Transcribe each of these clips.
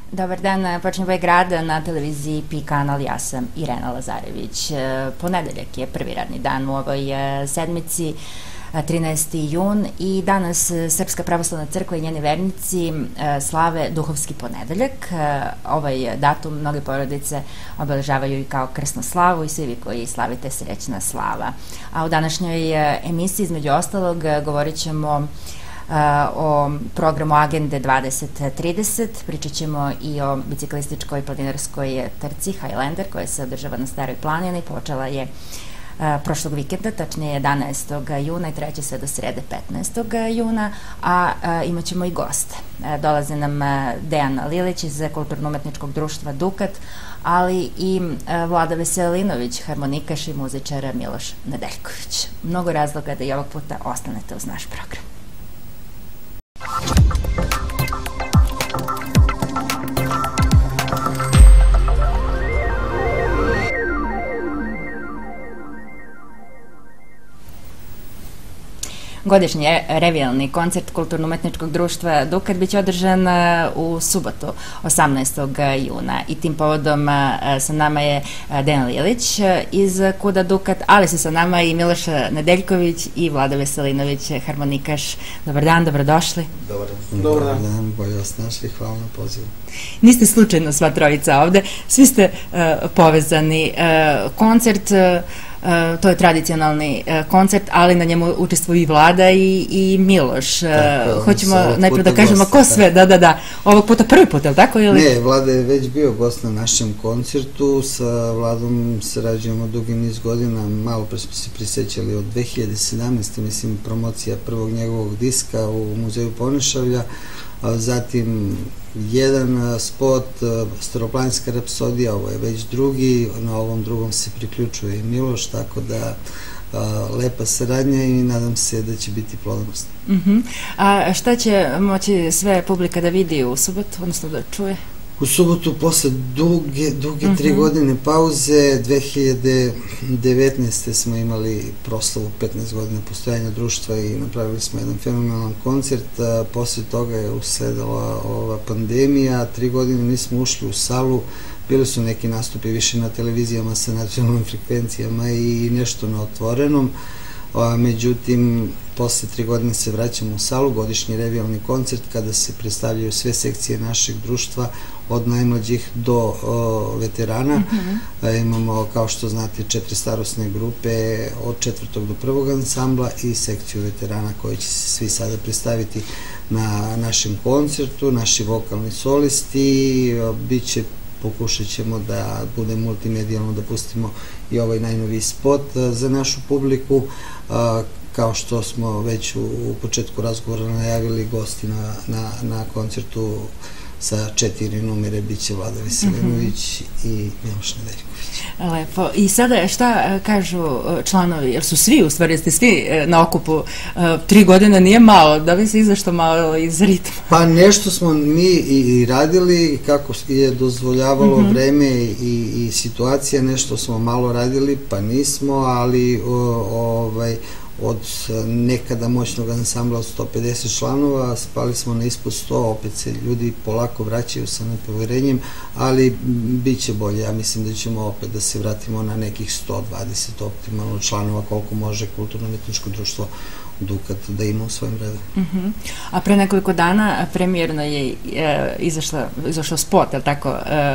Dobar dan, počne ovaj grad na televiziji PI kanal, ja sam Irena Lazarević. Ponedeljak je prvi radni dan u ovoj sedmici, 13. jun, i danas Srpska pravoslavna crkva i njeni vernici slave Duhovski ponedeljak. Ovaj datum mnoge porodice obeležavaju i kao krsnu slavu i svi vi koji slavite srećna slava. A u današnjoj emisiji, između ostalog, govorit ćemo o programu Agende 2030, pričat ćemo i o biciklističkoj planinarskoj trci Highlander koja se održava na Staroj planini. Počela je prošlog vikenda, tačnije 11. juna i treće sve do srede 15. juna, a imat ćemo i goste. Dolaze nam Dejan Lilić iz Kulturno-umetničkog društva Dukat, ali i Vlada Veselinović, harmonikaš i muzičar Miloš Nedeljković. Mnogo razloga da i ovog puta ostanete uz naš program. Godišnji revijalni koncert Kulturno-umetničkog društva Dukat biće održan u subotu, 18. juna. I tim povodom sa nama je Dejan Lilić iz Kuda Dukat, ali se sa nama i Miloš Nedeljković i Vlada Veselinović, harmonikaš. Dobar dan, dobrodošli. Dobar dan, bolje vas našli, hvala na pozivu. Niste slučajno sva trojica ovde, svi ste povezani. Koncert, to je tradicionalni koncert, ali na njemu učestvuju i Vlada i Miloš. Hoćemo najprije da kažemo ko sve, da, ovog puta prvi put, je li tako? Ne, Vlada je već bio gost na našem koncertu, sa Vladom sarađujemo dugi niz godina, malo pre smo se prisećali od 2017. mislim, promocija prvog njegovog diska u Muzeju Ponešavlja, zatim jedan spot, Staroplaninska rapsodija, ovo je već drugi, na ovom drugom se priključuje i Miloš, tako da lepa saradnja i nadam se da će biti plodonosna. A šta će moći sve publika da vidi u subotu, odnosno da čuje? U subotu, posle duge 3 godine pauze, 2019. smo imali proslavu 15 godina postojanja društva i napravili smo jedan fenomenalan koncert. Posle toga je usledala ova pandemija, 3 godine nismo ušli u salu, bili su neki nastupi više na televizijama sa nacionalnim frekvencijama i nešto na otvorenom. Međutim, posle 3 godine se vraćamo u salu, godišnji revijalni koncert kada se predstavljaju sve sekcije našeg društva, od najmlađih do veterana. Imamo, kao što znate, 4 starosne grupe, od 4. do 1. ansambla i sekciju veterana koji će se svi sada predstaviti na našem koncertu, naši vokalni solisti, pokušat ćemo da bude multimedijalno, da pustimo i ovaj najnoviji spot za našu publiku. Kao što smo već u početku razgovora najavili, gosti na koncertu sa 4 numere biće Vlada Veselinović i Miloš Nedeljković. Lepo. I sada šta kažu članovi, jer su svi, u stvari ste svi na okupu, 3 godine nije malo, da bi se izašto malo iz ritma? Pa nešto smo mi i radili, kako je dozvoljavalo vreme i situacija, nešto smo malo radili, pa nismo, ali od nekada moćnog ansambla od 150 članova spali smo na ispod 100, opet se ljudi polako vraćaju sa nepoverenjem, ali bit će bolje. Ja mislim da ćemo opet da se vratimo na nekih 120 optimalno članova, koliko može Kulturno-umetničko društvo Dukat da ima u svojim redovima. A pre nekoliko dana premijerno je izašao spot, je li tako,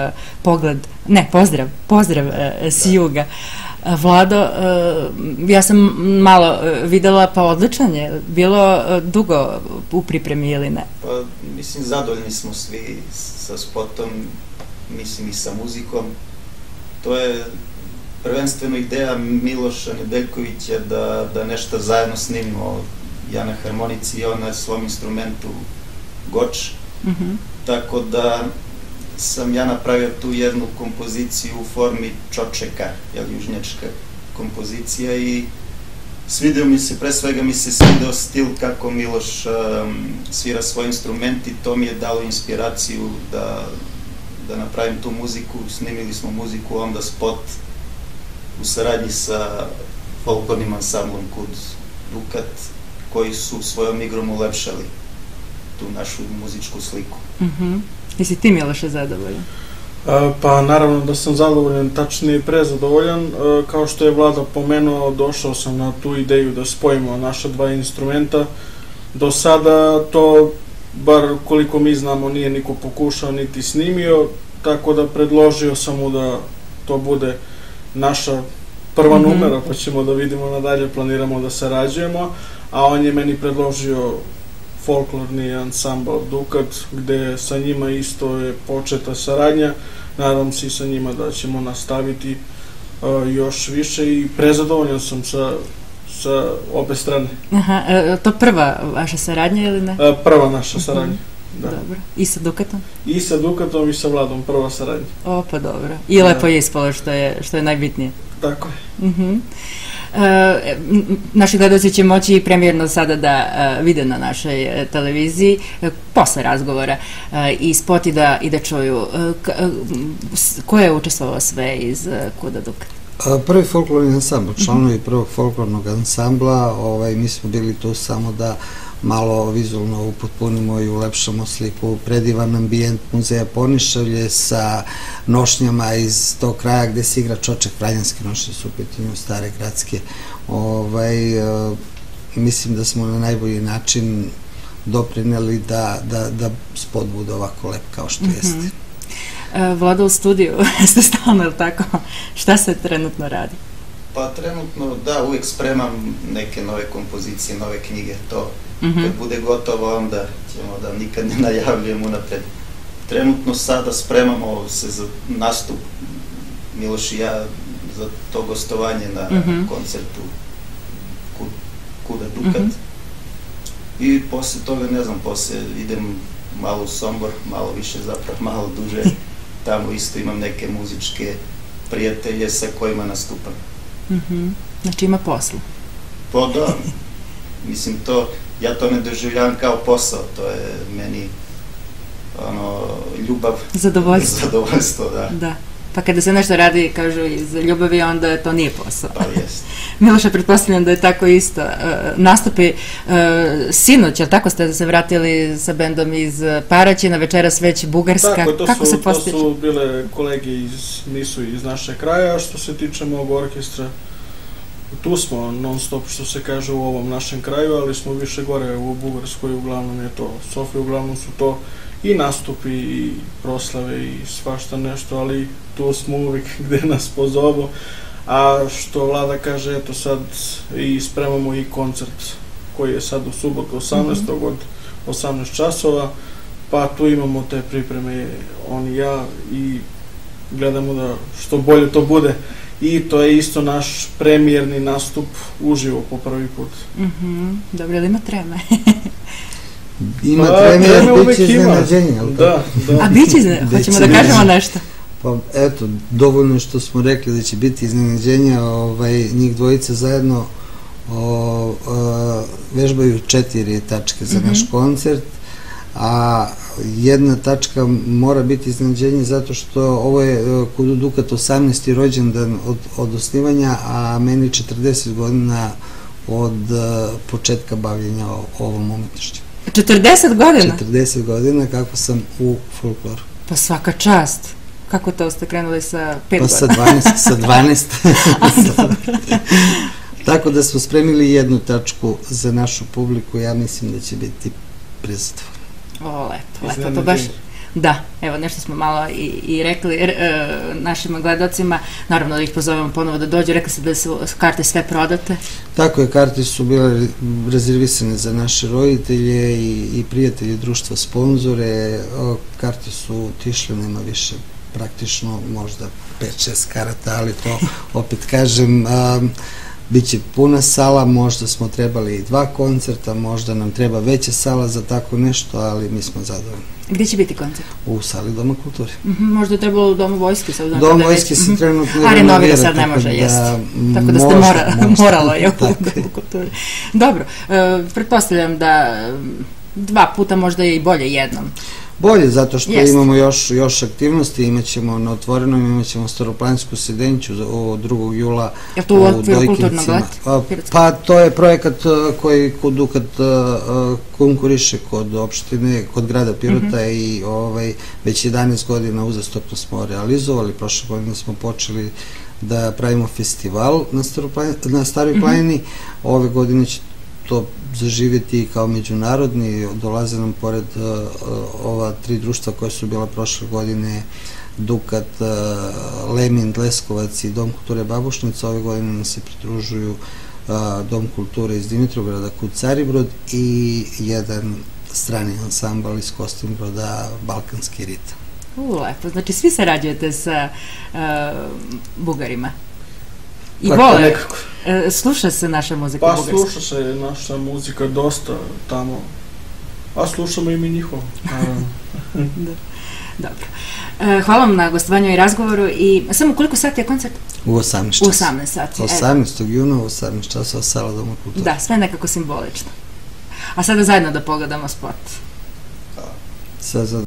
pozdrav s juga. Vlado, ja sam malo videla, pa odličan je, bilo dugo u pripremi ili ne? Pa, mislim, zadovoljni smo svi sa spotom, mislim i sa muzikom. To je prvenstveno ideja Miloša Nedeljkovića da nešto zajedno snimimo, ja na harmonici i on na svom instrumentu goč. Tako da sam ja napravio tu jednu kompoziciju u formi čočeka, južnjačka kompozicija, i svideo mi se, pre svega mi se svideo stil kako Miloš svira svoj instrument i to mi je dalo inspiraciju da napravim tu muziku. Snimili smo muziku, onda spot u saradnji sa folklornim ansamblom Kud Dukat, koji su svojom igrom ulepšali tu tu našu muzičku sliku. Jesi ti, Miloše, zadovoljan? Pa naravno da sam zadovoljan, tačnije prezadovoljan. Kao što je Vlada pomenuo, došao sam na tu ideju da spojimo naša dva instrumenta. Do sada to, bar koliko mi znamo, nije niko pokušao niti snimio, tako da predložio sam mu da to bude naša prva numera, pa ćemo da vidimo nadalje, planiramo da sarađujemo, a on je meni predložio folklorni ansambl Dukat, gde sa njima isto je početa saradnja. Nadam se i sa njima da ćemo nastaviti još više i prezadovoljan sam sa obe strane. To prva vaša saradnja ili ne? Prva naša saradnja, da. Dobro. I sa Dukatom? I sa Dukatom i sa Vladom, prva saradnja. Pa dobro. I lepo je ispalo, što je najbitnije. Tako je. Naši gledalci će moći premijerno sada da vide na našoj televiziji posle razgovora i spot i da čuju. Ko je učestvovao sve iz Kuda Dukat? Prvi folklorni ansambl, članovi prvog folklornog ansambla, mi smo bili tu samo da malo vizualno upotpunimo i ulepšamo sliku. Predivan ambijent muzeja Ponišavlje sa nošnjama iz tog kraja gde se igra Čoček, Kraljanske nošnje su u pitanju, stare gradske. Mislim da smo na najbolji način doprineli da spot bude ovako lep kao što jeste. Vlada, u studiju ste stalno, je li tako? Šta se trenutno radi? Pa trenutno, da, uvijek spremam neke nove kompozicije, nove knjige, to kad bude gotovo, onda ćemo da nikad ne najavljujemo unapred. Trenutno sada spremamo se za nastup, Miloš i ja, za to gostovanje na koncertu Kuda Dukat. I posle toga, ne znam, posle idem malo u Sombor, malo više zapravo, malo duže. Tamo isto imam neke muzičke prijatelje sa kojima nastupam. Znači ima posla? Pa da, mislim ja to ne doživljavam kao posao, to je meni ljubav. Zadovoljstvo, da. Pa kada se nešto radi, kažu, iz ljubavi, onda to nije posao. Pa jest. Miloša, pretpostavljam da je tako isto. Nastupi sinoć, ali tako ste se vratili sa bendom iz Paraćina, večeras već Bugarska. Tako, to su bile kolege nisu iz naše kraja, što se tiče mog orkestra. Tu smo non stop, što se kaže, u ovom našem kraju, ali smo više gore u Bugarskoj, uglavnom je to Sofija, uglavnom su to i nastupi i proslave i svašta nešto, ali tu smo uvijek gde nas pozovu. A što Vlada kaže, eto sad i spremamo i koncert koji je sad u subotu 18. od 18 časova, pa tu imamo te pripreme, on i ja, i gledamo da što bolje to bude. I to je isto naš premijerni nastup uživo po prvi put. Dobro, ali ima treme? Ima treme, jer biće iznenađenje. A biće iznenađenje? Hoćemo da kažemo nešto? Pa eto, dovoljno što smo rekli da će biti iznenađenja, njih dvojica zajedno vežbaju 4 tačke za naš koncert, a jedna tačka mora biti iznenađenje zato što ovo je Kuda Dukat 18. rođendan od osnivanja, a meni 40 godina od početka bavljenja ovom umetnošću. 40 godina? 40 godina kako sam u folkloru. Pa svaka čast. Kako to ste krenuli sa 5 godina? Pa sa 12. Tako da smo spremili jednu tačku za našu publiku, ja mislim da će biti prezadovoljno. Lepo, to baš... Da, evo, nešto smo malo i rekli našim gledalcima, naravno da ih pozovemo ponovo da dođu, rekli ste da su karte sve prodate? Tako je, karte su bile rezervisane za naše roditelje i prijatelje društva, sponzore, karte su otišle, nema više, praktično možda 5-6 karata, ali to opet kažem, biće puna sala, možda smo trebali i 2 koncerta, možda nam treba veća sala za tako nešto, ali mi smo zadovoljni. Gde će biti koncert? U sali Doma kulture. Možda je trebalo u Domu vojske. Dom vojske se trenutno renovira. A renovira sad ne može, jeste. Tako da ste moralo je u Domu kulture. Dobro, pretpostavljam da 2 puta možda je i bolje jednom. Bolje, zato što imamo još aktivnosti, imaćemo na otvorenom, imaćemo staroplaninsku sedenću 2. jula u Dojkincima. Pa to je projekat koji Dukat konkuriše kod opštine, kod grada Pirota i već 11 godina uzastopno smo realizovali. Prošle godine smo počeli da pravimo festival na Staroj planini, ove godine će to zaživjeti kao međunarodni, dolaze nam pored ova 3 društva koja su bila prošle godine, Dukat, Lemind, Leskovac i Dom kulture Babušnica, ove godine nam se pridružuju Dom kulture iz Dimitrovgrada, Kud Caribrod i jedan strani ansambal iz Kostinbroda, Balkanski ritam. Lepo, znači svi sarađujete sa Bugarima? I vole, sluša se naša muzika bugarska? Pa sluša se naša muzika dosta tamo, a slušamo i mi njihovo. Dobro. Hvala vam na gostovanju i razgovoru i samo koliko sati je koncert? U 18 časa. U 18 sati. 18. juna u 18 časa sala Doma kulture. Da, sve nekako simbolično. A sada zajedno da pogledamo spot. Sve zajedno.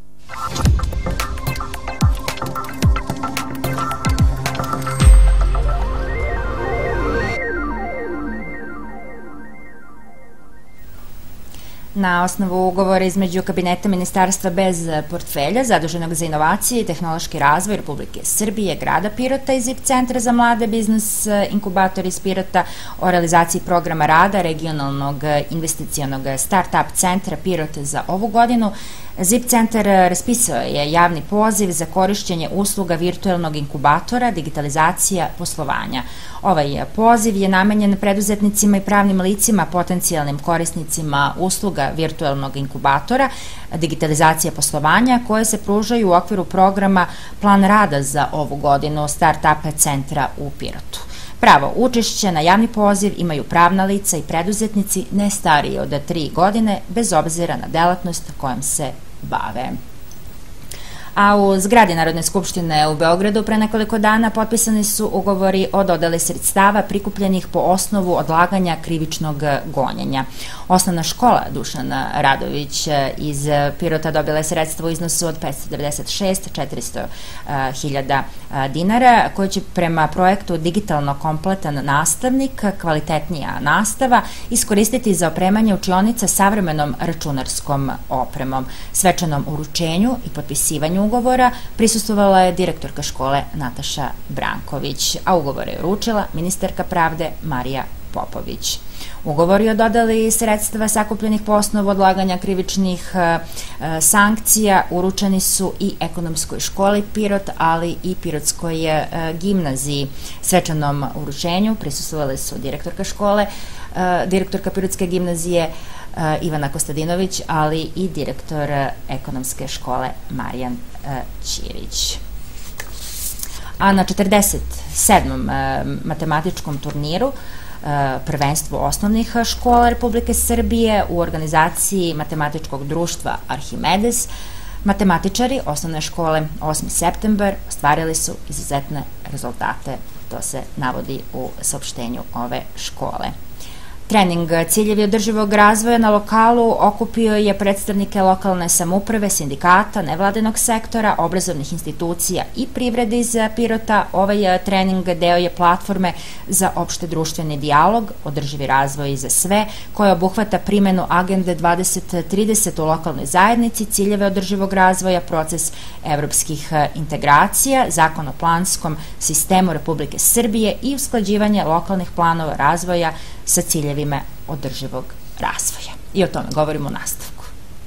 Na osnovu ugovora između Kabineta Ministarstva bez portfelja, zaduženog za inovacije i tehnološki razvoj Republike Srbije, grada Pirota i ZIP Centra za mlade, biznis inkubator iz Pirota o realizaciji programa rada regionalnog investicionog start-up centra Pirota za ovu godinu, ZIP Centar raspisao je javni poziv za korišćenje usluga virtualnog inkubatora, digitalizacija poslovanja. Ovaj poziv je namenjen preduzetnicima i pravnim licima, potencijalnim korisnicima usluga virtualnog inkubatora, digitalizacija poslovanja, koje se pružaju u okviru programa Plan rada za ovu godinu Start-up centra u Pirotu. Pravo učešće na javni poziv imaju pravna lica i preduzetnici ne stariji od 3 godine, bez obzira na delatnost kojom se bave. A u zgradi Narodne skupštine u Beogradu pre nekoliko dana potpisani su ugovori o dodeli sredstava prikupljenih po osnovu odlaganja krivičnog gonjenja. Osnovna škola Dušan Radović iz Pirota dobila je sredstvo u iznosu od 596.400.000 dinara, koje će prema projektu Digitalno kompletan nastavnik, kvalitetnija nastava, iskoristiti za opremanje učionica savremenom računarskom opremom. Svečanom uručenju i potpisivanju ugovora prisustvovala je direktorka škole Nataša Branković, a ugovor je uručila ministarka pravde Marija Popović. Ugovori o dodeli sredstva sakupljenih po osnovu odlaganja krivičnih sankcija uručeni su i Ekonomskoj školi Pirot, ali i Pirotskoj gimnaziji. Svečanom uručenju prisustvovali su direktorka škole, direktorka Pirotske gimnazije Ivana Kostadinović, ali i direktor Ekonomske škole Marijan Ćirić. A na 47. matematičkom turniru prvenstvo osnovnih škola Republike Srbije u organizaciji matematičkog društva Arhimedes, matematičari osnovne škole 8. septembar ostvarili su izuzetne rezultate. To se navodi u saopštenju ove škole. Trening Ciljevi održivog razvoja na lokalu okupio je predstavnike lokalne samouprave, sindikata, nevladinog sektora, obrazovnih institucija i privrede iz Pirota. Ovaj trening deo je platforme za opšte društveni dijalog, održivi razvoj za sve, koja obuhvata primenu Agende 2030 u lokalnoj zajednici, ciljeve održivog razvoja, proces evropskih integracija, zakon o planskom sistemu Republike Srbije i usklađivanje lokalnih planova razvoja sa ciljevima održivog razvoja. I o tome govorimo u nastavku.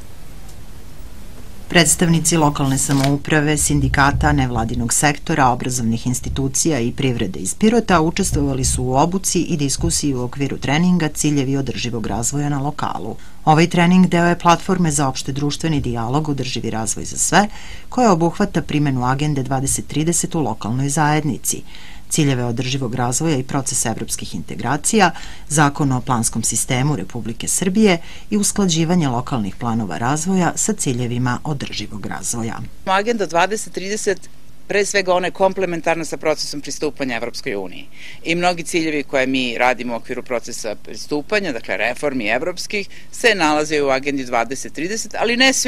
Predstavnici lokalne samouprave, sindikata, nevladinog sektora, obrazovnih institucija i privrede iz Pirota učestvovali su u obuci i diskusiji u okviru treninga Ciljevi održivog razvoja na lokalu. Ovaj trening deo je platforme za opšte društveni dijalog održivi razvoj za sve, koja obuhvata primenu Agende 2030 u lokalnoj zajednici, ciljeve održivog razvoja i proces evropskih integracija, zakon o planskom sistemu Republike Srbije i usklađivanje lokalnih planova razvoja sa ciljevima održivog razvoja. Agenda 2030 pre svega ona je komplementarna sa procesom pristupanja Evropskoj uniji. I mnogi ciljevi koje mi radimo u okviru procesa pristupanja, dakle reformi evropskih, se nalaze u Agendi 2030, ali ne svi.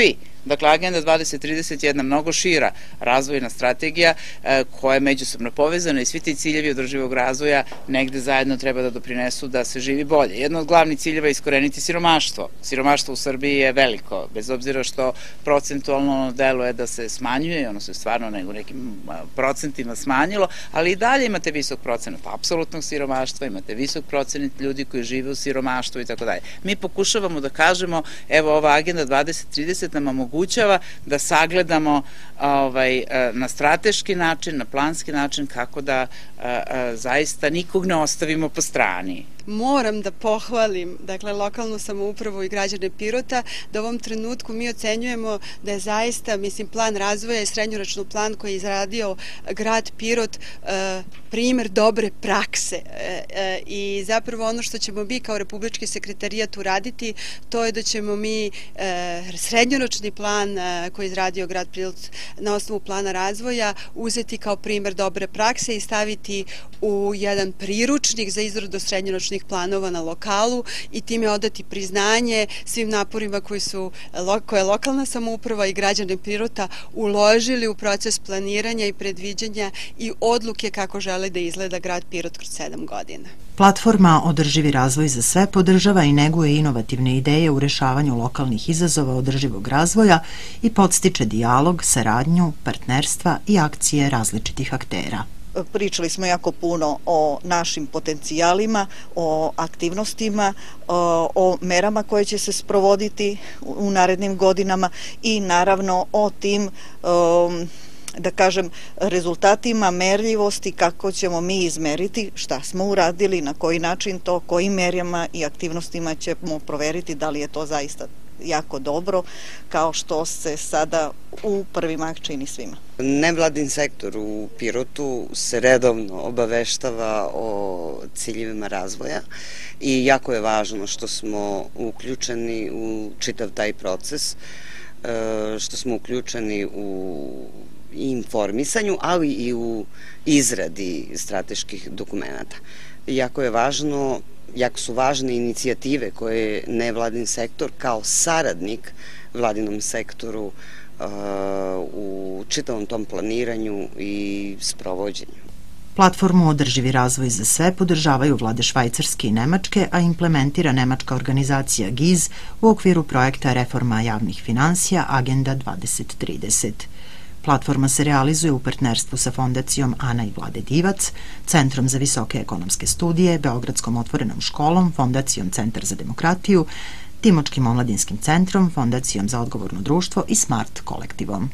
Dakle, Agenda 2030 je jedna mnogo šira razvojna strategija koja je međusobno povezana i svi ti ciljevi održivog razvoja negde zajedno treba da doprinesu da se živi bolje. Jedno od glavnih ciljeva je iskoreniti siromaštvo. Siromaštvo u Srbiji je veliko, bez obzira što procentualno deluje da se smanjuje, ono se stvarno nego nekim procentima smanjilo, ali i dalje imate visok procenat apsolutnog siromaštva, imate visok procenat ljudi koji žive u siromaštvu i tako dalje. Mi pokušavamo da kažemo, evo ova Agenda 2030 nam omogućava da sagledamo na strateški način, na planski način kako da zaista nikog ne ostavimo po strani. Moram da pohvalim, dakle, lokalnu samoupravu i građane Pirota, da u ovom trenutku mi ocenjujemo da je zaista, mislim, plan razvoja i srednjoročni plan koji je izradio grad Pirot primer dobre prakse i zapravo ono što ćemo mi kao Republički sekretarijat uraditi, to je da ćemo mi srednjoročni plan koji je izradio grad Pirot na osnovu plana razvoja uzeti kao primer dobre prakse i staviti u jedan priručnik za izradu srednjoročnih planova na lokalu i time odati priznanje svim naporima koje je lokalna samouprava i građane Pirota uložili u proces planiranja i predviđanja i odluke kako žele da izgleda grad Pirot kroz 7 godina. Platforma Održivi razvoj za sve podržava i neguje inovativne ideje u rešavanju lokalnih izazova održivog razvoja i podstiče dijalog, saradnju, partnerstva i akcije različitih aktera. Pričali smo jako puno o našim potencijalima, o aktivnostima, o merama koje će se sprovoditi u narednim godinama i naravno o tim, da kažem, rezultatima merljivosti, kako ćemo mi izmeriti šta smo uradili, na koji način to, kojim merama i aktivnostima ćemo proveriti da li je to zaista jako dobro, kao što se sada u prvi mah čini svima. Nevladin sektor u Pirotu se redovno obaveštava o ciljevima razvoja i jako je važno što smo uključeni u čitav taj proces, što smo uključeni u informisanju, ali i u izradi strateških dokumenta. Jako je važno, jako su važne inicijative koje nevladin sektor kao saradnik vladinom sektoru u čitavom tom planiranju i sprovođenju. Platformu Održivi razvoj za sve podržavaju vlade Švajcarske i Nemačke, a implementira nemačka organizacija GIZ u okviru projekta Reforma javnih finansija Agenda 2030. Platforma se realizuje u partnerstvu sa Fondacijom Ana i Vlade Divac, Centrom za visoke ekonomske studije, Beogradskom otvorenom školom, Fondacijom Centar za demokratiju, Timočkim omladinskim centrom, Fondacijom za odgovorno društvo i Smart kolektivom.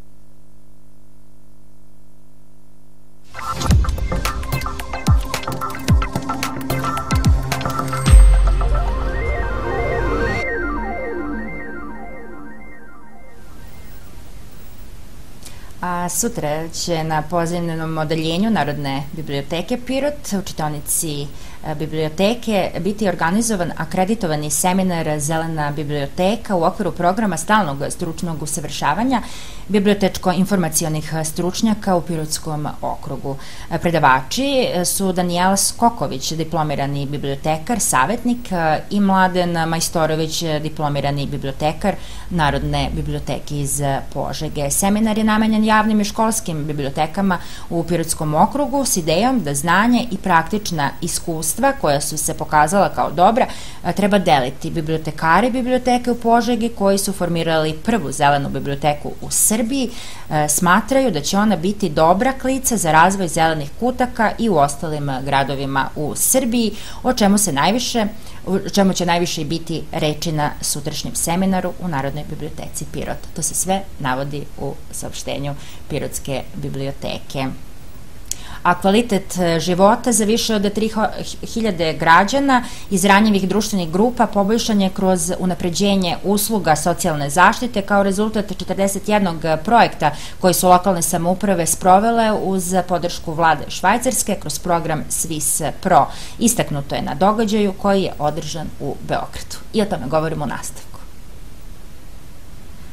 A sutra će na pozivnom odeljenju Narodne biblioteke Pirot u čitaonici biblioteke biti organizovan akreditovani seminar Zelena biblioteka u okviru programa stalnog stručnog usavršavanja bibliotečko-informacionih stručnjaka u Pirotskom okrugu. Predavači su Danijela Skoković, diplomirani bibliotekar, savetnik, i Mladen Majstorović, diplomirani bibliotekar Narodne biblioteke iz Požege. Seminar je namenjen javnim i školskim bibliotekama u Pirotskom okrugu s idejom da znanje i praktična iskustva koja su se pokazala kao dobra treba deliti. Bibliotekari biblioteke u Požegi koji su formirali prvu zelenu biblioteku u Srbiji smatraju da će ona biti dobra klica za razvoj zelenih kutaka i u ostalim gradovima u Srbiji, o čemu će najviše biti reči na sutrašnjem seminaru u Narodnoj biblioteci Pirot. To se sve navodi u saopštenju Pirotske biblioteke. A kvalitet života za više od 3000 građana iz ranjivih društvenih grupa poboljšan je kroz unapređenje usluga socijalne zaštite kao rezultat 41 projekta koji su lokalne samouprave sprovele uz podršku vlade Švajcarske kroz program Swiss Pro. Istaknuto je na događaju koji je održan u Beogradu. I o tome govorimo u nastavku.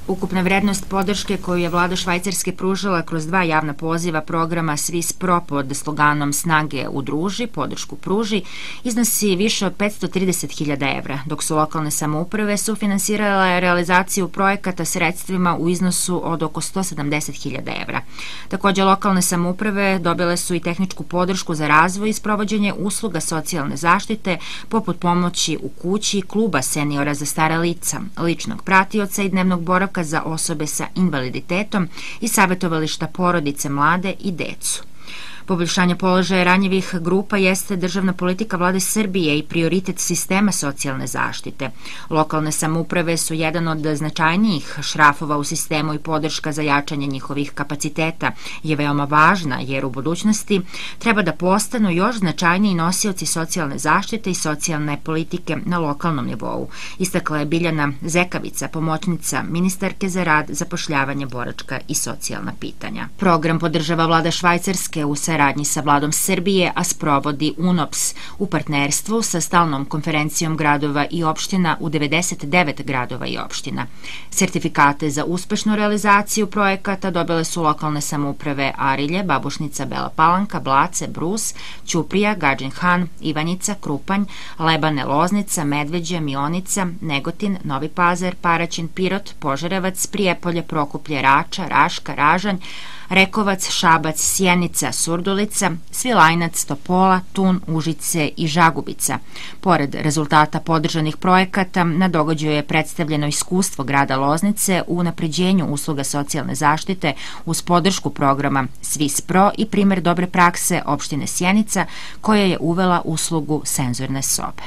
Ukupna vrednost podrške koju je vlada Švajcarske pružila kroz 2 javna poziva programa Swiss Pro pod sloganom Snage udruži, podršku pruži, iznosi više od 530.000 evra, dok su lokalne samouprave sufinansirale realizaciju projekata sredstvima u iznosu od oko 170.000 evra. Takođe, lokalne samouprave dobile su i tehničku podršku za razvoj i sprovođenje usluga socijalne zaštite, poput pomoći u kući, kluba seniora za stara lica, ličnog pratioca i dnevnog boravka za osobe sa invaliditetom i savjetovališta porodice, mlade i decu. Poboljšanje položaja ranjivih grupa jeste državna politika vlade Srbije i prioritet sistema socijalne zaštite. Lokalne samouprave su jedan od značajnijih šrafova u sistemu i podrška za jačanje njihovih kapaciteta je veoma važna jer u budućnosti treba da postanu još značajniji nosioci socijalne zaštite i socijalne politike na lokalnom nivou, istakla je Biljana Zekavica, pomoćnica ministarke za rad, zapošljavanje, boračka i socijalna pitanja. Program podržava vlada Švajcarske u saradnji sa vladom Srbije, a sprovodi UNOPS u partnerstvu sa stalnom konferencijom gradova i opština u 99 gradova i opština. Sertifikate za uspešnu realizaciju projekata dobile su lokalne samouprave Arilje, Babušnica, Bela Palanka, Blace, Brus, Ćuprija, Gadžin Han, Ivanjica, Krupanj, Lebane, Loznica, Medveđa, Mionica, Negotin, Novi Pazar, Paraćin, Pirot, Požarevac, Prijepolje, Prokuplje, Rača, Raška, Ražanj, Rekovac, Šabac, Sjenica, Surdulica, Svilajnac, Topola, Tun, Užice i Žagubica. Pored rezultata podržanih projekata, na događaju je predstavljeno iskustvo grada Loznice u unapređenju usluga socijalne zaštite uz podršku programa Swiss Pro i primer dobre prakse opštine Sjenica koja je uvela uslugu senzorne sobe.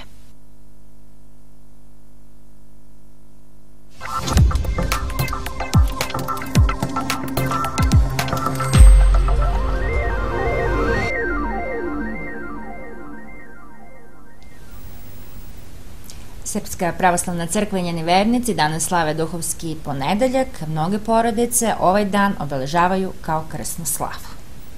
Srpska pravoslavna crkva i njeni vernici danas slave duhovski ponedeljak. Mnoge porodice ovaj dan obeležavaju kao krsnu slavu.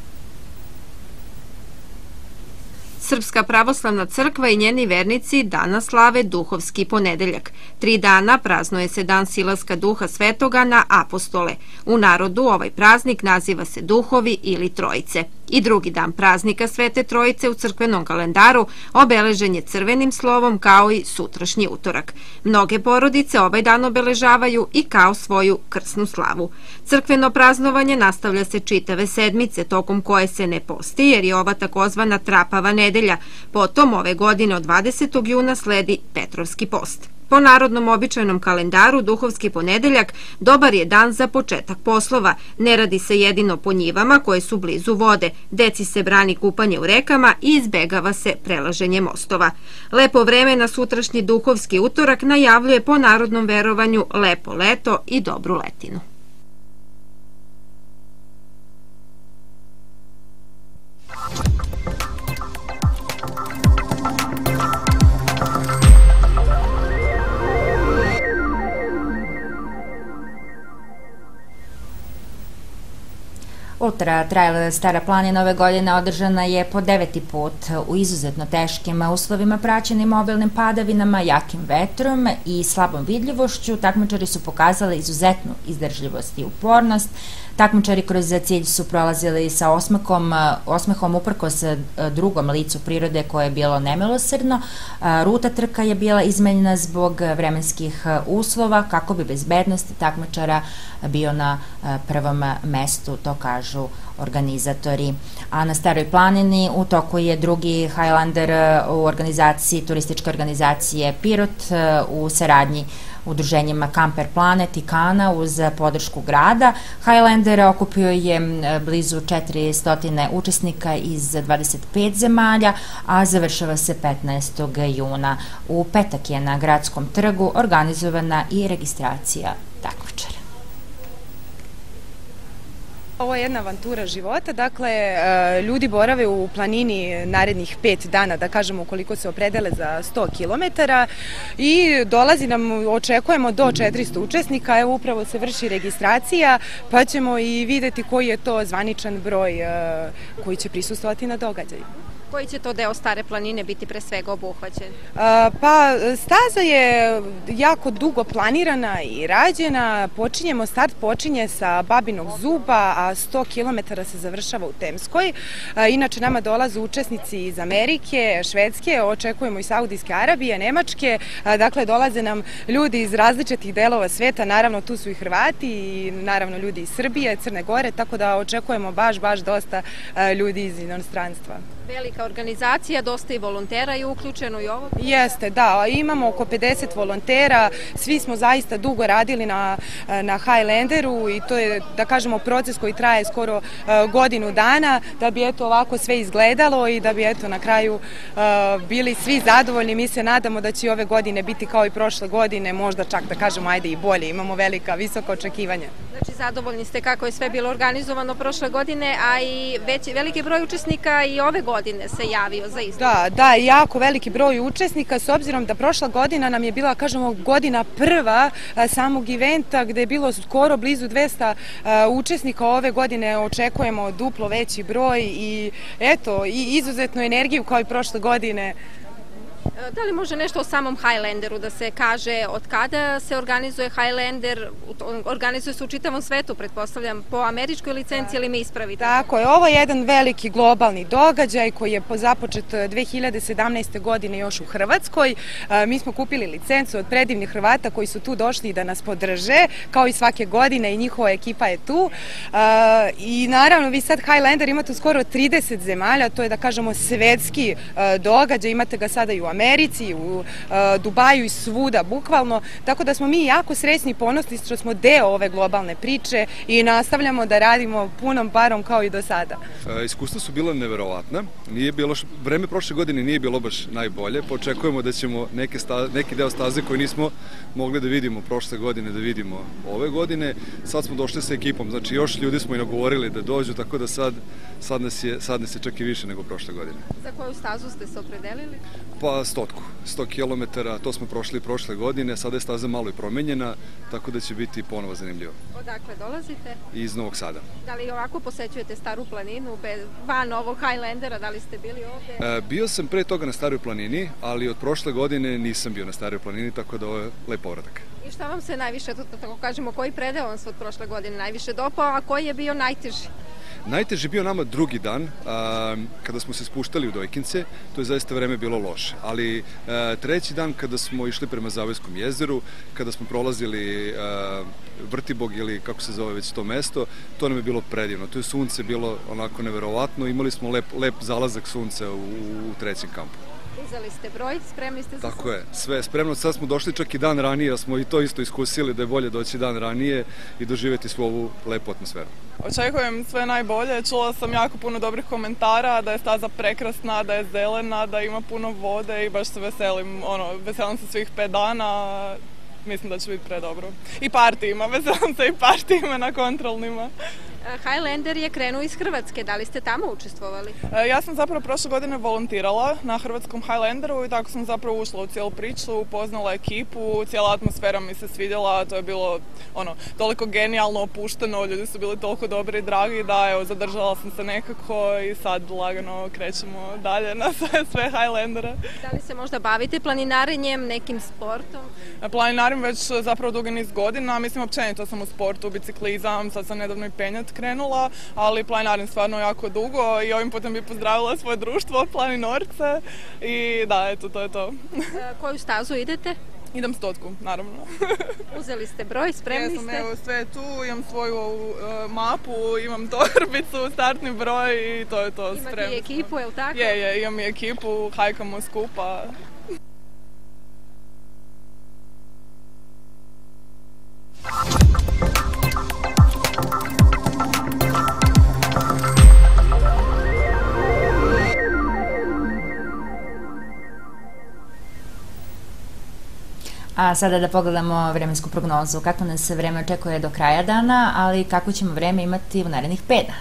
Srpska pravoslavna crkva i njeni vernici danas slave duhovski ponedeljak. 3 dana praznuje se dan silaska Duha Svetoga na apostole. U narodu ovaj praznik naziva se Duhovi ili Trojice. I drugi dan praznika Svete Trojice u crkvenom kalendaru obeležen je crvenim slovom kao i sutrašnji utorak. Mnoge porodice ovaj dan obeležavaju i kao svoju krsnu slavu. Crkveno praznovanje nastavlja se čitave sedmice, tokom koje se ne posti jer je ova takozvana trapava nedelja. Potom ove godine od 20. juna sledi Petrovski post. Po narodnom običajnom kalendaru, duhovski ponedeljak dobar je dan za početak poslova. Ne radi se jedino po njivama koje su blizu vode. Deci se brani kupanje u rekama i izbegava se prelaženje mostova. Lepo vreme na sutrašnji duhovski utorak najavljuje po narodnom verovanju lepo leto i dobru letinu. Ultra Trail Stara planina ove godine održana je po 9. put u izuzetno teškim uslovima praćenim obilnim padavinama, jakim vetrom i slabom vidljivošću. Takmičari su pokazali izuzetnu izdržljivost i upornost. Takmičari kroz cilj su prolazili sa osmehom uprkos drugom licu prirode koje je bilo nemilosrdno. Ruta trka je bila izmenjena zbog vremenskih uslova kako bi bezbednost takmičara bio na prvom mestu, to kažu organizatori. A na Staroj planini u toku je drugi Highlander u organizaciji turističke organizacije Pirot u saradnji udruženjima Camper Planet i Kana uz podršku grada. Highlander okupio je blizu 400 učesnika iz 25 zemalja, a završava se 15. juna. U petak je na gradskom trgu organizovana i registracija takmičara. Ovo je jedna avantura života, dakle ljudi borave u planini narednih 5 dana, da kažemo ukoliko se opredele za 100 km i dolazi nam, očekujemo do 400 učesnika, evo upravo se vrši registracija pa ćemo i videti koji je to zvaničan broj koji će prisustvovati na događaju. Koji će to deo Stare planine biti pre svega obuhvaćen? Pa staza je jako dugo planirana i rađena. Start počinje sa Babinog zuba, a 100 km se završava u Temskoj. Inače nama dolaze učesnici iz Amerike, Švedske, očekujemo i Saudijske Arabije, Nemačke. Dakle, dolaze nam ljudi iz različitih delova sveta, naravno tu su i Hrvati i naravno ljudi iz Srbije, Crne Gore, tako da očekujemo baš dosta ljudi iz inostranstva. Velika organizacija, dosta i volontera je uključeno i ovo? Jeste, da. Imamo oko 50 volontera, svi smo zaista dugo radili na Highlanderu i to je, da kažemo, proces koji traje skoro godinu dana, da bi eto ovako sve izgledalo i da bi eto na kraju bili svi zadovoljni. Mi se nadamo da će i ove godine biti kao i prošle godine, možda čak da kažemo ajde i bolje, imamo visoka očekivanja. Znači zadovoljni ste kako je sve bilo organizovano prošle godine, a i veliki broj učesnika i ove godine se javio za isto. Da, jako veliki broj učesnika, s obzirom da prošla godina nam je bila, kažemo, godina prva samog eventa gde je bilo skoro blizu 200 učesnika. Ove godine očekujemo duplo veći broj i eto, i izuzetnu energiju kao i prošle godine. Da li može nešto o samom Highlanderu da se kaže, od kada se organizuje Highlander? Organizuje se u čitavom svetu, pretpostavljam, po američkoj licenciji, ili mi ispravite? Tako je, ovo je jedan veliki globalni događaj koji je započet 2017. godine još u Hrvatskoj. Mi smo kupili licencu od predivnih Hrvata koji su tu došli da nas podrže, kao i svake godine, i njihova ekipa je tu. I naravno, vi sad Highlander imate u skoro 30 zemalja, to je, da kažemo, svetski događaj, imate ga sada i u Americi, u Dubaju i svuda, bukvalno, tako da smo mi jako srećni i ponosni što smo deo ove globalne priče i nastavljamo da radimo punom parom kao i do sada. Iskustva su bila neverovatna, vreme prošle godine nije bilo baš najbolje, očekujemo da ćemo neki deo staze koji nismo mogli da vidimo prošle godine, da vidimo ove godine. Sad smo došli sa ekipom, znači još ljudi smo i nagovorili da dođu, tako da sad nas je čak i više nego prošle godine. Za koju stazu ste se opredelili? Pa 100 km, to smo prošli prošle godine, sada je staza malo i promenjena, tako da će biti ponovo zanimljivo. Odakle dolazite? Iz Novog Sada. Da li ovako posećujete Staru planinu, van ovog Highlandera, da li ste bili ovde? Bio sam pre toga na Staroj planini, ali od prošle godine nisam bio na Staroj planini, tako da ovo je lep povratak. I šta vam se najviše, tako kažemo, koji predeo vam se od prošle godine najviše dopao, a koji je bio najteži? Najteži bio nama drugi dan, kada smo se spuštali u Dojkince, to je zaista vreme bilo loše, ali treći dan kada smo išli prema Zavojskom jezeru, kada smo prolazili Vrtibog ili kako se zove već to mesto, to nam je bilo predivno, to je sunce bilo onako neverovatno, imali smo lep zalazak sunca u trećem kampu. Uzeli ste broj, spremni ste za sunce? Tako je, sve spremno, sad smo došli čak i dan ranije, jer smo i to isto iskusili da je bolje doći dan ranije i doživjeti svu ovu lepu atmosferu. Očekujem sve najbolje, čula sam jako puno dobrih komentara, da je staza prekrasna, da je zelena, da ima puno vode i baš se veselim se svih 5 dana, mislim da će biti predobro. I partijima, veselim se i partijima na kontrolnima. Highlander je krenuo iz Hrvatske, da li ste tamo učestvovali? Ja sam zapravo prošle godine volontirala na hrvatskom Highlanderu i tako sam zapravo ušla u cijelu priču, upoznala ekipu, cijela atmosfera mi se svidjela, to je bilo toliko genijalno opušteno, ljudi su bili toliko dobri i dragi da zadržala sam se nekako i sad lagano krećemo dalje na sve Highlandere. Da li se možda bavite planinarenjem, nekim sportom? Planinarim već zapravo dugi niz godina, mislim općenito sam u sportu, biciklizam, sad sam nedavno i penjat krenula, ali planinarim stvarno jako dugo i ovim putem bih pozdravila svoje društvo, Planinorce i da, eto, to je to. Koju stazu idete? Idem 100, naravno. Uzeli ste broj, spremni ste? Evo, sve je tu, imam svoju mapu, imam torbicu, startni broj i to je to, spremni. Imate i ekipu, je li tako? Je, imam i ekipu, hajkamo skupa. A sada da pogledamo vremensku prognozu. Kako nas vreme očekuje do kraja dana, ali kako ćemo vreme imati u narednih 5 dana.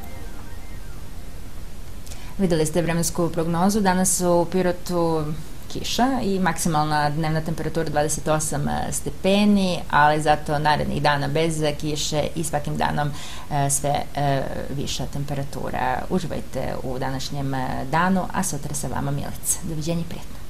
Videli ste vremensku prognozu. Danas u Pirotu kiša i maksimalna dnevna temperatura 28 stepeni, ali zato narednih dana bez kiše i svakim danom sve viša temperatura. Uživajte u današnjem danu, a sutra sa vama Milica. Doviđenja i prijetno.